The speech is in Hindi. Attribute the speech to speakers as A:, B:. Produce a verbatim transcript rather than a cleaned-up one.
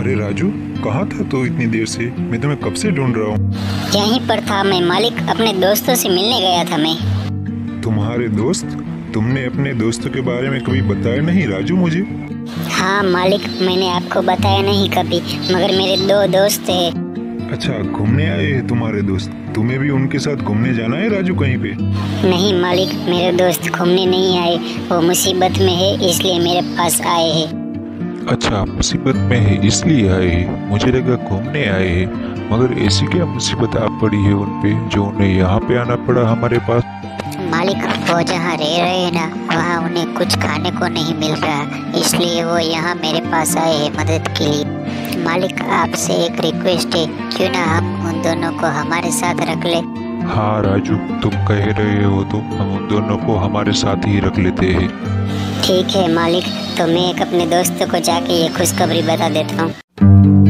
A: अरे राजू, कहाँ था तू इतनी देर से? मैं तुम्हें कब से ढूंढ रहा हूँ।
B: यहीं पर था मैं मालिक, अपने दोस्तों से मिलने गया था मैं।
A: तुम्हारे दोस्त? तुमने अपने दोस्तों के बारे में कभी बताया नहीं राजू मुझे।
B: हाँ मालिक, मैंने आपको बताया नहीं कभी, मगर मेरे दो दोस्त हैं।
A: अच्छा, घूमने आए हैं तुम्हारे दोस्त? तुम्हें भी उनके साथ घूमने जाना है राजू कहीं पे?
B: नहीं मालिक, मेरे दोस्त घूमने नहीं आए, वो मुसीबत में है इसलिए मेरे पास आए हैं।
C: अच्छा, मुसीबत में है इसलिए आए हैं। मुझे लगा घूमने आए हैं। मगर ऐसी क्या मुसीबत आ पड़ी है उन पे जो उन्हें यहाँ पे आना पड़ा हमारे पास?
B: मालिक, वो जहाँ रह रहे हैं ना, वहाँ उन्हें कुछ खाने को नहीं मिल रहा, इसलिए वो यहाँ मेरे पास आए हैं मदद के लिए। मालिक, आपसे एक रिक्वेस्ट है, क्यों ना हम उन दोनों को हमारे साथ रख ले?
C: हाँ राजू, तुम कह रहे हो तो हम उन दोनों को हमारे साथ ही रख लेते हैं।
B: ठीक है मालिक, तो मैं एक अपने दोस्तों को जाके ये खुशखबरी बता देता हूँ।